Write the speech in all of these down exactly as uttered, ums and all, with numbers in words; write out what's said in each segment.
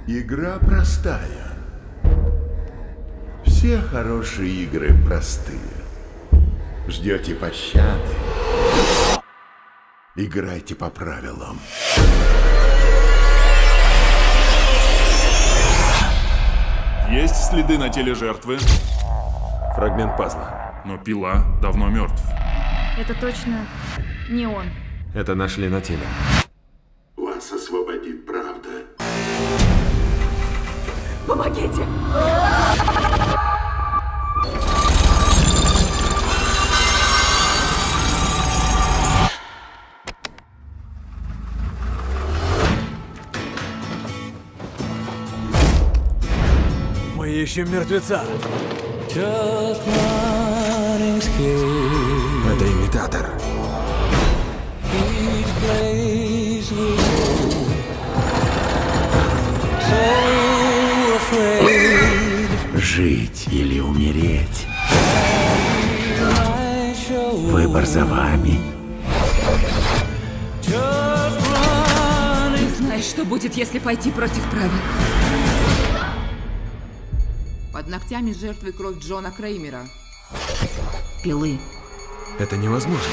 Игра простая. Все хорошие игры простые. Ждете пощады. Играйте по правилам. Есть следы на теле жертвы. Фрагмент пазла. Но Пила давно мертв. Это точно не он. Это нашли на теле. Вас освободит правда. Помогите! Мы ищем мертвеца. Это имитатор. Жить или умереть. Выбор за вами. Ты знаешь, что будет, если пойти против правил? Под ногтями жертвы кровь Джона Креймера. Пилы. Это невозможно.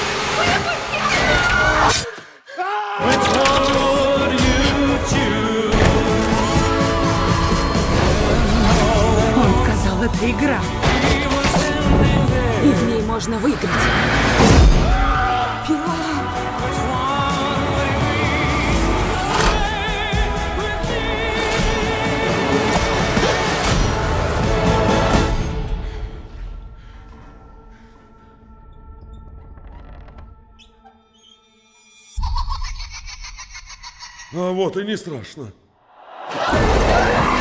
Он сказал, это игра. И в ней можно выиграть. Пила. А вот и не страшно.